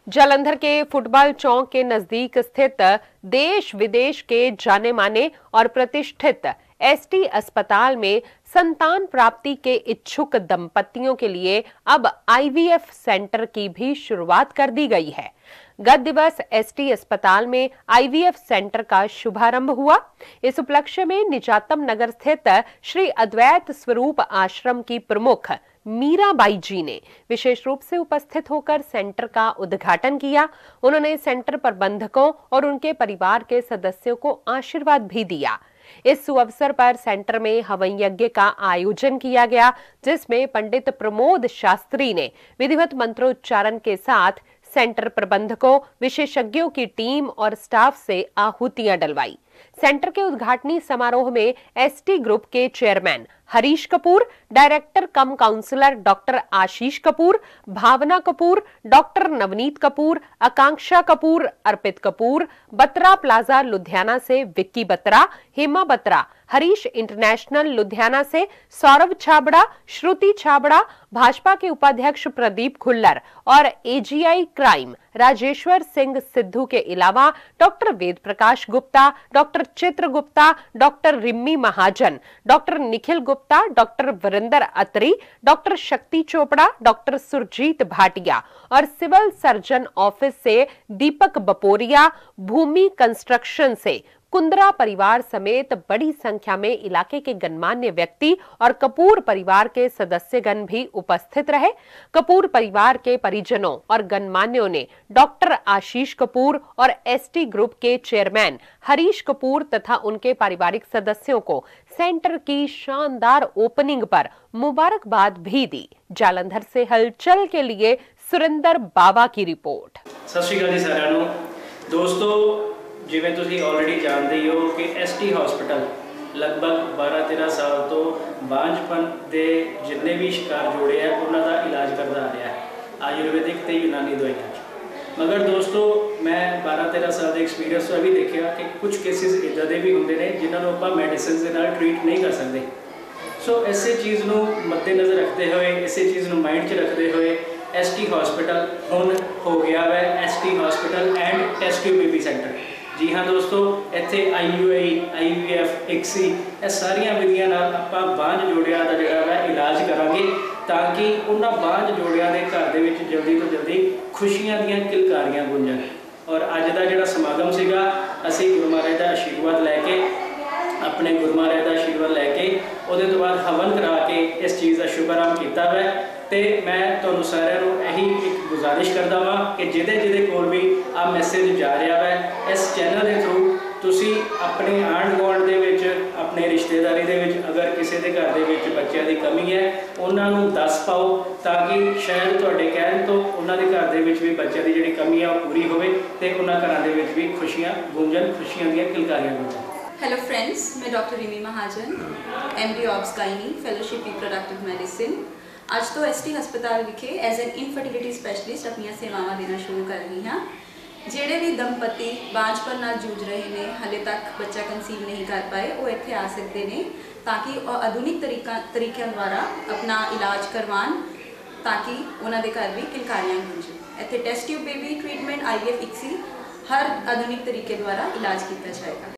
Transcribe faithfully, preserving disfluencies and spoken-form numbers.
जालंधर के फुटबॉल चौक के नजदीक स्थित देश विदेश के जाने माने और प्रतिष्ठित एसटी अस्पताल में संतान प्राप्ति के इच्छुक दंपतियों के लिए अब आईवीएफ सेंटर की भी शुरुआत कर दी गई है। गत दिवस एसटी अस्पताल में आईवीएफ सेंटर का शुभारंभ हुआ। इस उपलक्ष्य में निजातम नगर स्थित श्री अद्वैत स्वरूप आश्रम की प्रमुख मीराबाई जी ने विशेष रूप से उपस्थित होकर सेंटर का उद्घाटन किया। उन्होंने सेंटर प्रबंधकों और उनके परिवार के सदस्यों को आशीर्वाद भी दिया। इस सुअवसर पर सेंटर में हवन यज्ञ का आयोजन किया गया, जिसमें पंडित प्रमोद शास्त्री ने विधिवत मंत्रोच्चारण के साथ सेंटर प्रबंधकों, विशेषज्ञों की टीम और स्टाफ से आहुतियां डलवाई। सेंटर के उद्घाटनी समारोह में एसटी ग्रुप के chairman Harish Kapoor, director cum counsellor doctor Ashish Kapoor, Bhavna Kapoor, doctor Navneet Kapoor, Akanksha Kapoor, Arpit Kapoor, Batra plaza Ludhiana से विक्की बत्रा, हेमा बत्रा, हरीश इंटरनेशनल लुधियाना से सौरभ छाबड़ा, श्रुति छाबड़ा, भाजपा के उपाध्यक्ष प्रदीप खुल्लर और एजीआई क्राइम राजेश्वर सिंह सिद्धू के अलावा doctor Ved Prakash Gupta, doctor Chitra Gupta, doctor Rimmi Mahajan, doctor Nikhil Gupta, doctor Varinder Attri, doctor Shakti Chopra, doctor Surjit Bhatia और सिविल सर्जन ऑफिस से दीपक बपोरिया, भूमि कंस्ट्रक्शन से कुंद्रा परिवार समेत बड़ी संख्या में इलाके के गणमान्य व्यक्ति और कपूर परिवार के सदस्यगण भी उपस्थित रहे। कपूर परिवार के परिजनों और गणमान्यों ने डॉक्टर आशीष कपूर और एसटी ग्रुप के चेयरमैन हरीश कपूर तथा उनके पारिवारिक सदस्यों को सेंटर की शानदार ओपनिंग पर मुबारकबाद भी दी। जालंधर से हलचल के लिए सुरेंद्र बावा की रिपोर्ट। सत श्री अकाल जी साਰਿਆਂ ਨੂੰ। दोस्तों, जिवें तुसीं ऑलरेडी जानते ही हो कि एसटी हॉस्पिटल लगभग बारह तेरह साल तो बांझपन के जिन्ने भी शिकार जोड़े हैं उन्होंने इलाज करता आ रहा है आयुर्वेदिक तो यूनानी दवाइयां। मगर दोस्तों, मैं बारह तेरह साल के एक्सपीरियंस तो भी देखा कि कुछ केसिस इदा के भी होंगे ने जिन्होंने आप मैडिसिन के नाल ट्रीट नहीं कर सकते। सो इसे चीज़ को मद्देनज़र रखते हुए, इसे चीज़ को माइंड च रखते हुए एस टी हॉस्पिटल हुण हो गया है S T hospital and test tube baby centre. जी हाँ दोस्तों, इत्थे I U I, I V F, ICSI ये सारिया विधियां नाल आपां बांझ जोड़ियां दा जिहड़ा वा इलाज करांगे ताकि उन्हां बांझ जोड़ियां दे घर दे विच जल्दी तो जल्दी खुशियां दीयां किलकारियां गुंजन। और अज दा जिहड़ा समागम सीगा असीं गुरु महाराज दा आशीर्वाद लैके अपने गुरु महाराज दा आशीर्वाद लैके उहदे तो बाद हवन करा के इस चीज़ का शुभारंभ किया है। तो मैं तुहानूं सारिਆਂ ਨੂੰ यही एक गुजारिश करता वा कि जिहदे जिहदे कोल भी आ मैसेज जा रहा है इस चैनल के थ्रू तुसी अपने आंढ गुआंढ दे विच अपने रिश्तेदारी दे विच अगर किसी के घर दे विच बच्चों की कमी है उन्होंने दस पाओ ताकि शायद तुहाडे कहण तो उन्होंने घर दे विच भी बच्चों की जिहड़ी कमी है वो पूरी होवे ते उन्हां घरां दे विच भी खुशियां गुंजन, खुशियां दीयां किलकारियां गुंजन। हेलो फ्रेंड्स, मैं doctor Rimi Mahajan, M D obs gynae, fellowship reproductive medicine अज तो एस टी हस्पताल विखे एज एन इनफर्टिलिटी स्पैशलिस्ट अपन सेवावां देना शुरू कर रही हाँ। जेडे भी दंपति बांझपन नाल जूझ रहे हैं, हले तक बच्चा कंसीव नहीं कर पाए, वो इत्थे आ सकते हैं ताकि आधुनिक तरीका तरीकों द्वारा अपना इलाज करवान ताकि उन्होंने घर भी किलकारियां गूंजन। इत्थे test tube baby treatment, I V F, ICSI हर आधुनिक तरीके द्वारा इलाज किया जाएगा।